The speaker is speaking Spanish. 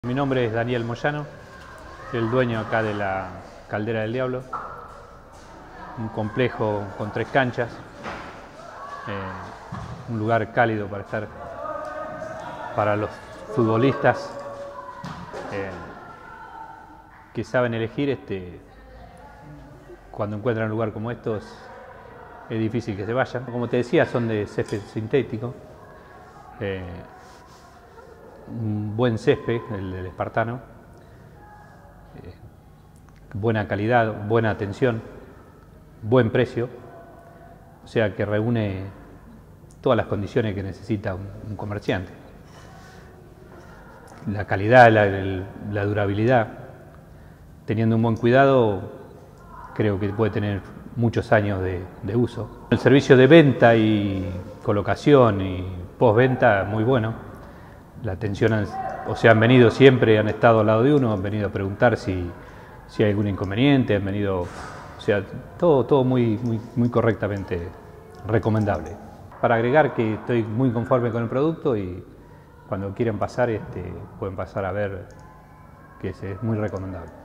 Mi nombre es Daniel Moyano, soy el dueño acá de la Caldera del Diablo, un complejo con 3 canchas, un lugar cálido para estar para los futbolistas que saben elegir. Cuando encuentran un lugar como estos es difícil que se vayan. Como te decía, son de césped sintético, un buen césped, el del espartano, buena calidad, buena atención, buen precio, o sea que reúne todas las condiciones que necesita un comerciante. La calidad, la durabilidad, teniendo un buen cuidado, creo que puede tener muchos años de uso. El servicio de venta y colocación y postventa muy bueno. La atención, han venido siempre, han estado al lado de uno, han venido a preguntar si hay algún inconveniente, han venido, todo muy correctamente recomendable. Para agregar que estoy muy conforme con el producto y cuando quieran pasar, pueden pasar a ver que es muy recomendable.